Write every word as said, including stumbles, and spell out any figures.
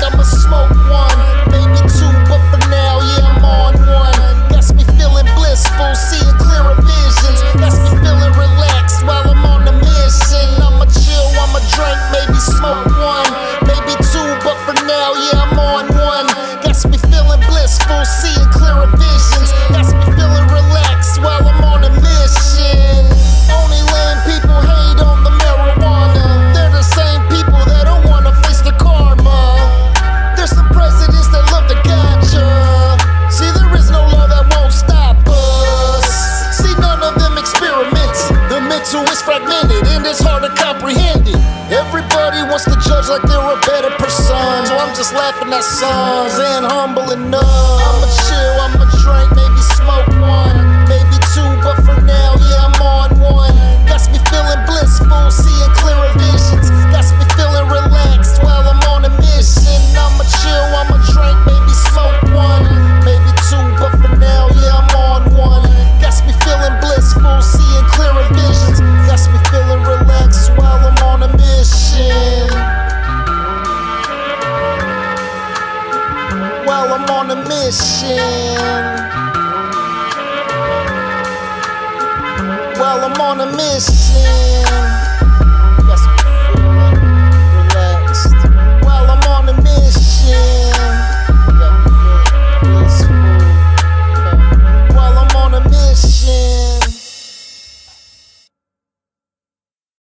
I'ma smoke one, maybe two, but for now, yeah, I'm on one. Got me feeling blissful, seeing clearer visions. Got me feeling relaxed while I'm on the mission. I'ma chill, I'ma drink, maybe smoke one, maybe two, but for now, yeah, I'm on one. Got me feeling blissful, seeing clearer visions. Got me feeling relaxed while I'm on a mission. Only lame people hate on the marijuana. They're the same people that don't wanna face the karma. There's some presidents that love the gotcha. See, there is no law that won't stop us. See, none of them experiments. The mental is fragmented and it's hard to comprehend it. Everybody wants to judge like they're a better person, so I'm just laughing at songs and humble enough. I'ma chill, I'ma drink, maybe smoke one, maybe two, but for now, yeah, I'm on one. Got me feeling blissful, seeing clearer visions. Got me feeling relaxed while I'm on a mission. I'ma chill, I'ma drink, maybe smoke one, maybe two, but for now, yeah, I'm on one. Got me feeling blissful, seeing clearer visions. Got me feeling relaxed while I'm on a mission. While I'm on a mission. While I'm on a mission.